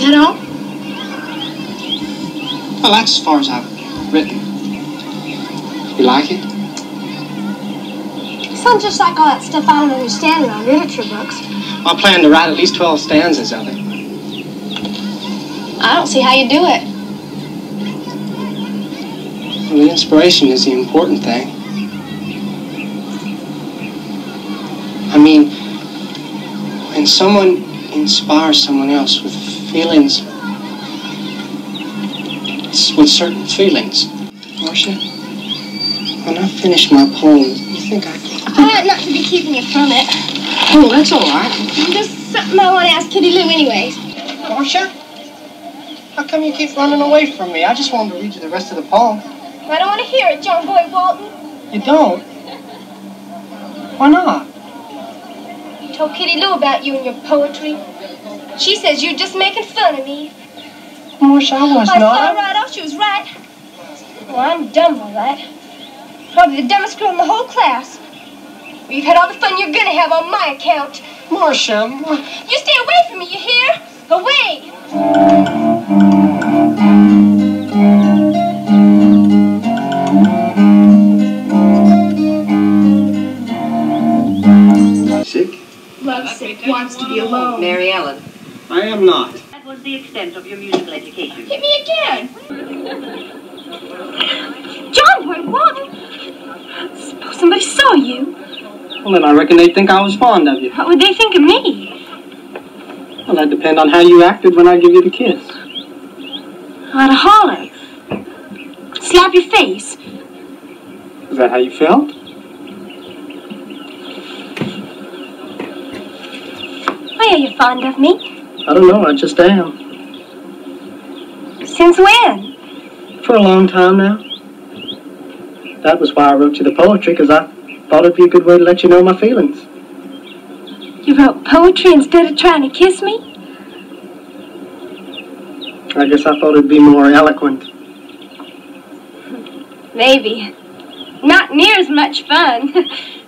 that all? Well, that's as far as I've written. You like it? It sounds just like all that stuff I don't understand around literature books. I plan to write at least 12 stanzas of it. I don't see how you do it. Well, the inspiration is the important thing. I mean, when someone inspires someone else with feelings, with certain feelings. Marcia, when I finish my poem, you think I ought not to be keeping you from it. Oh, that's all right. There's something I want to ask Kitty Lou anyways. Marcia, how come you keep running away from me? I just wanted to read you the rest of the poem. I don't want to hear it, John Boy Walton. You don't? Why not? You told Kitty Lou about you and your poetry. She says you're just making fun of me. Marcia, I was not. I saw right off she was right. Well, I'm dumb, all right. Probably the dumbest girl in the whole class. Well, you've had all the fun you're going to have on my account. Marcia. You stay away from me, you hear? Away! Sick? Lovesick, wants to be alone. Mary Ellen. I am not. That was the extent of your musical education. Hit me again! John Boy Walton! Suppose somebody saw you. Well, then I reckon they'd think I was fond of you. What would they think of me? Well, that'd depend on how you acted when I give you the kiss. I'd holler. Slap your face. Is that how you felt? Why are you fond of me? I don't know, I just am. Since when? For a long time now. That was why I wrote you the poetry, because I thought it'd be a good way to let you know my feelings. You wrote poetry instead of trying to kiss me? I guess I thought it'd be more eloquent. Maybe. Not near as much fun.